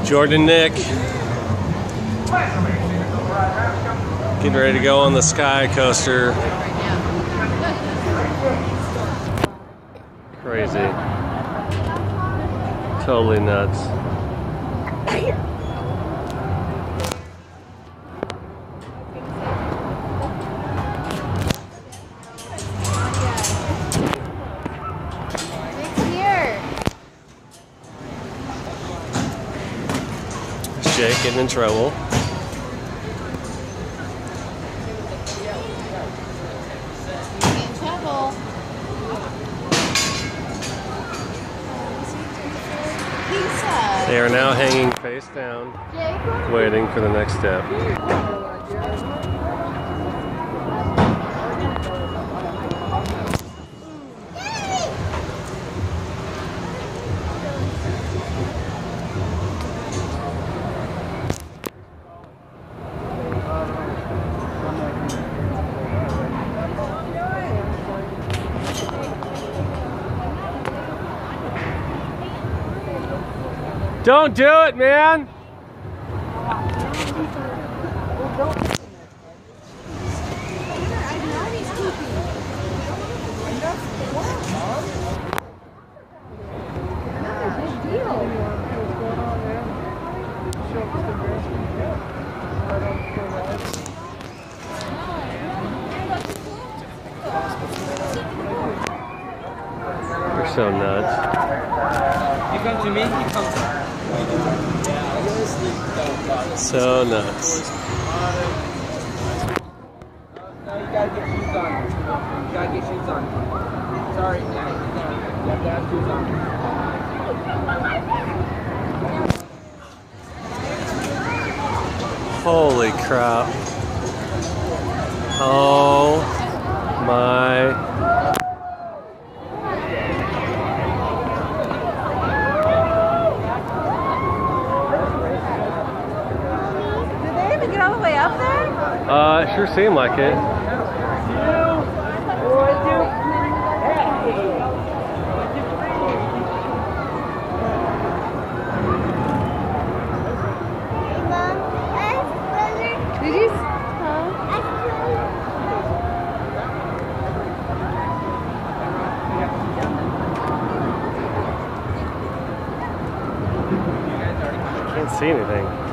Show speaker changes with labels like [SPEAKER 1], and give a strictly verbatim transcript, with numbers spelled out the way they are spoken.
[SPEAKER 1] Jordin and Nick getting ready to go on the Sky Coaster. Crazy. Totally nuts. Jake getting in trouble.
[SPEAKER 2] In trouble. Pizza.
[SPEAKER 1] They are now hanging face down, waiting for the next step. Don't do it, man! You're so nuts.
[SPEAKER 3] You come to me, he comes to me.
[SPEAKER 1] So nuts.
[SPEAKER 3] No, you gotta get shoes on. You gotta get shoes on. Sorry, you have to have shoes on.
[SPEAKER 1] Holy crap. Oh my.
[SPEAKER 2] Get all the way up there?
[SPEAKER 1] Uh, it sure seemed like it.
[SPEAKER 2] Did you? Huh?
[SPEAKER 1] Can't see anything.